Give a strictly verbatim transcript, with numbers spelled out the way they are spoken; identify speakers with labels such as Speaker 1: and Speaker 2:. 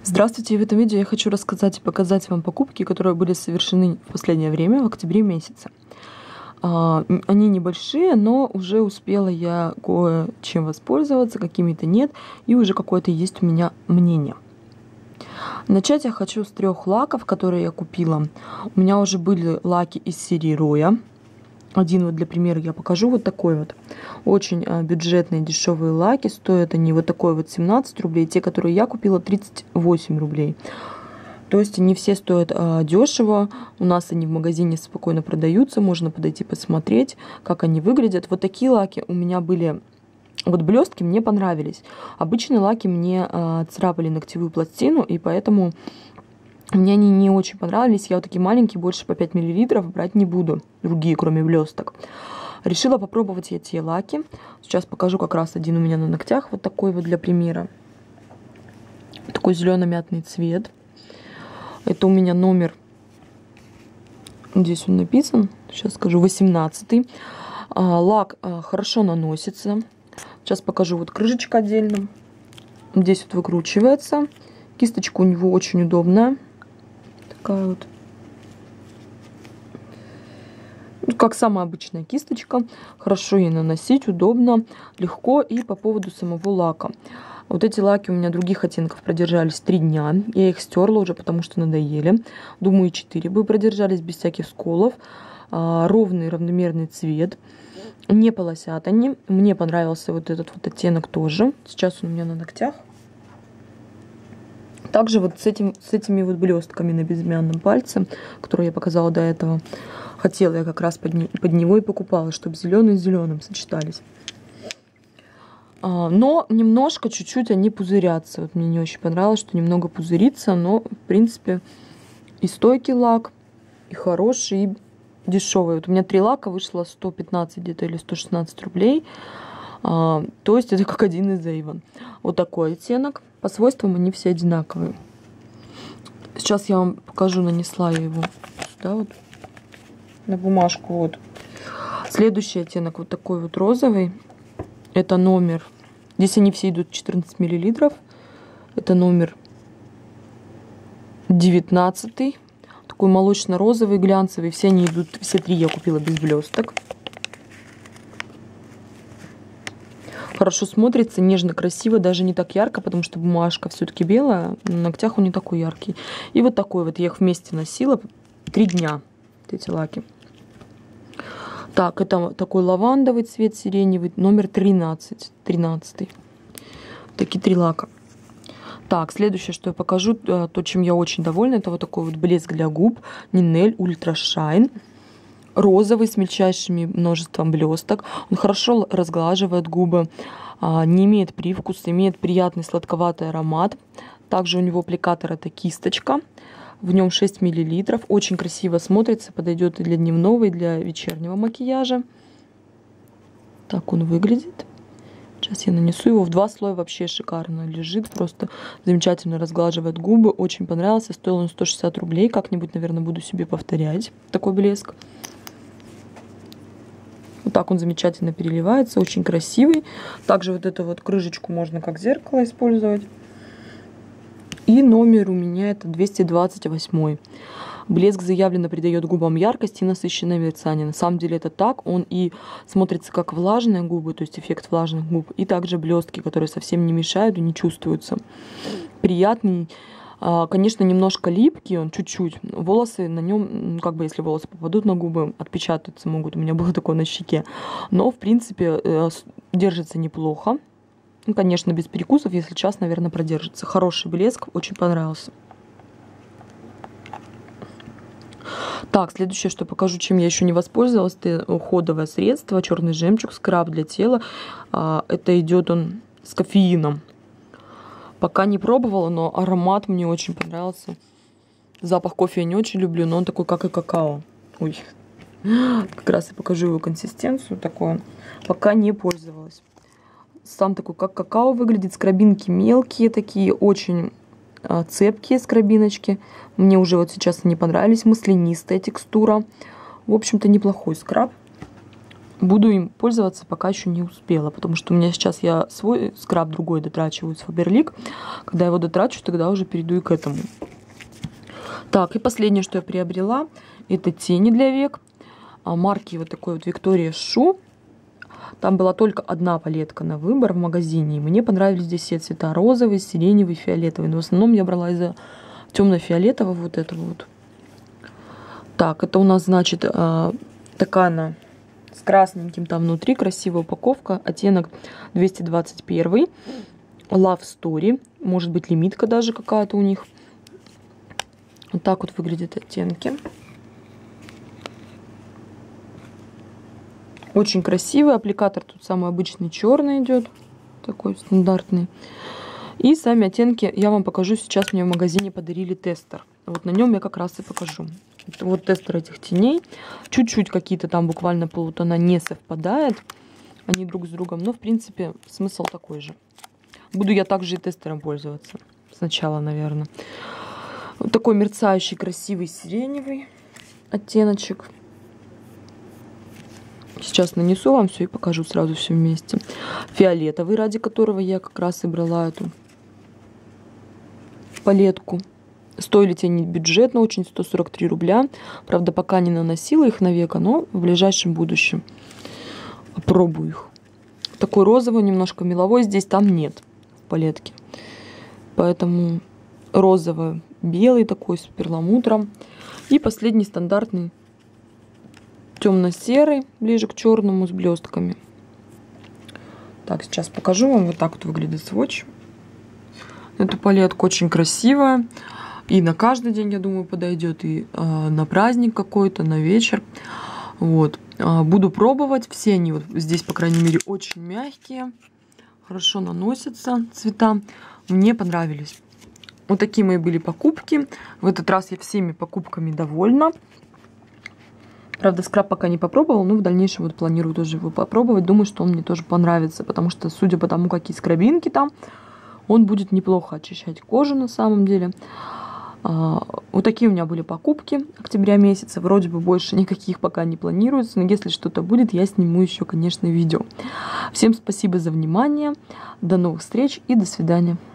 Speaker 1: Здравствуйте, в этом видео я хочу рассказать и показать вам покупки, которые были совершены в последнее время, в октябре месяце. Они небольшие, но уже успела я кое-чем воспользоваться, какими-то нет, и уже какое-то есть у меня мнение. Начать я хочу с трех лаков, которые я купила. У меня уже были лаки из серии Роя. Один вот для примера я покажу, вот такой вот. Очень бюджетные дешевые лаки. Стоят они вот такой вот семнадцать рублей. Те, которые я купила, тридцать восемь рублей. То есть они все стоят а, дешево. У нас они в магазине спокойно продаются. Можно подойти посмотреть, как они выглядят. Вот такие лаки у меня были. Вот блестки мне понравились. Обычные лаки мне а, царапали ногтевую пластину, и поэтому мне они не очень понравились. Я вот такие маленькие, больше по пять миллилитров, брать не буду. Другие, кроме блесток. Решила попробовать эти лаки. Сейчас покажу как раз один у меня на ногтях. Вот такой вот для примера. Такой зелено-мятный цвет. Это у меня номер. Здесь он написан. Сейчас скажу, восемнадцатый. Лак хорошо наносится. Сейчас покажу. Вот крышечка отдельно. Здесь вот выкручивается. Кисточка у него очень удобная. Такая вот. Как самая обычная кисточка. Хорошо ей наносить, удобно, легко. И по поводу самого лака. Вот эти лаки у меня других оттенков продержались три дня. Я их стерла уже, потому что надоели. Думаю, и четыре бы продержались без всяких сколов. Ровный, равномерный цвет. Не полосят они. Мне понравился вот этот вот оттенок тоже. Сейчас он у меня на ногтях. Также вот с, этим, с этими вот блестками на безымянном пальце, которые я показала до этого, хотела я как раз под, не, под него и покупала, чтобы зеленый с зеленым сочетались. А, но немножко, чуть-чуть они пузырятся. Вот мне не очень понравилось, что немного пузырится, но в принципе и стойкий лак, и хороший, и дешевый. Вот у меня три лака вышло сто пятнадцать где-то или сто шестнадцать рублей. А, то есть это как один из Avon. Вот такой оттенок. По свойствам они все одинаковые. Сейчас я вам покажу, нанесла я его сюда вот, на бумажку. Вот. Следующий оттенок вот такой вот розовый. Это номер. Здесь они все идут четырнадцать миллилитров. Это номер девятнадцатый. Такой молочно-розовый, глянцевый. Все они идут, все три я купила без блесток. Хорошо смотрится, нежно, красиво, даже не так ярко, потому что бумажка все-таки белая, на ногтях он не такой яркий. И вот такой вот, я их вместе носила три дня, эти лаки. Так, это такой лавандовый цвет, сиреневый, номер тринадцать, тринадцатый. Такие три лака. Так, следующее, что я покажу, то, чем я очень довольна, это вот такой вот блеск для губ, Ninel Ultra Shine. Розовый с мельчайшими множеством блесток. Он хорошо разглаживает губы, не имеет привкуса, имеет приятный сладковатый аромат. Также у него аппликатор это кисточка. В нем шесть миллилитров. Очень красиво смотрится, подойдет и для дневного, и для вечернего макияжа. Так он выглядит. Сейчас я нанесу его в два слоя, вообще шикарно лежит, просто замечательно разглаживает губы. Очень понравился, стоил он сто шестьдесят рублей. Как-нибудь, наверное, буду себе повторять такой блеск. Вот так он замечательно переливается, очень красивый. Также вот эту вот крышечку можно как зеркало использовать. И номер у меня это двести двадцать восемь. Блеск заявленно придает губам яркость и насыщенное мерцание. На самом деле это так. Он и смотрится как влажные губы, то есть эффект влажных губ. И также блестки, которые совсем не мешают и не чувствуются. Приятный. Конечно, немножко липкий он, чуть-чуть. Волосы на нем, как бы если волосы попадут на губы, отпечататься могут. У меня было такое на щеке. Но, в принципе, держится неплохо. Конечно, без перекусов, если час, наверное, продержится. Хороший блеск, очень понравился. Так, следующее, что покажу, чем я еще не воспользовалась, это уходовое средство, черный жемчуг, скраб для тела. Это идет он с кофеином. Пока не пробовала, но аромат мне очень понравился. Запах кофе я не очень люблю, но он такой, как и какао. Ой, как раз и покажу его консистенцию. Такой он. Пока не пользовалась. Сам такой, как какао выглядит. Скрабинки мелкие такие, очень а, цепкие скрабиночки. Мне уже вот сейчас они понравились. Маслянистая текстура. В общем-то, неплохой скраб. буду им пользоваться, пока еще не успела, потому что у меня сейчас я свой скраб другой дотрачиваю с Faberlic. Когда я его дотрачу, тогда уже перейду и к этому. Так, и последнее, что я приобрела, это тени для век. Марки вот такой вот Victoria Shoe. Там была только одна палетка на выбор в магазине. И мне понравились здесь все цвета: розовый, сиреневый, фиолетовый. Но в основном я брала из-за темно-фиолетового вот этого вот. Так, это у нас, значит, такая она с красненьким там внутри. Красивая упаковка. Оттенок двести двадцать один. Love Story. Может быть, лимитка даже какая-то у них. Вот так вот выглядят оттенки. Очень красивый. Аппликатор тут самый обычный черный идет. Такой стандартный. И сами оттенки я вам покажу сейчас. Мне в магазине подарили тестер. Вот на нем я как раз и покажу. Вот тестер этих теней. Чуть-чуть какие-то там буквально полутона не совпадает. Они друг с другом. Но в принципе смысл такой же. Буду я также и тестером пользоваться. Сначала, наверное. Вот такой мерцающий красивый сиреневый оттеночек. Сейчас нанесу вам все и покажу сразу все вместе. Фиолетовый, ради которого я как раз и брала эту палетку. Стоили тени бюджетно, очень, сто сорок три рубля. Правда, пока не наносила их на века, но в ближайшем будущем попробую их. Такой розовый, немножко меловой, здесь там нет в палетке. Поэтому розовый, белый такой с перламутром. И последний стандартный темно-серый, ближе к черному, с блестками. Так, сейчас покажу вам. Вот так вот выглядит сводч. Эта палетка очень красивая. И на каждый день, я думаю, подойдет. И э, на праздник какой-то, на вечер. Вот. Э, буду пробовать. Все они вот здесь, по крайней мере, очень мягкие. Хорошо наносятся цвета. Мне понравились. Вот такие мои были покупки. В этот раз я всеми покупками довольна. Правда, скраб пока не попробовала, но в дальнейшем вот планирую тоже его попробовать. Думаю, что он мне тоже понравится, потому что, судя по тому, какие скрабинки там, он будет неплохо очищать кожу на самом деле. А, вот такие у меня были покупки октября месяца. Вроде бы больше никаких пока не планируется, но если что-то будет, я сниму еще, конечно, видео. Всем спасибо за внимание, до новых встреч и до свидания.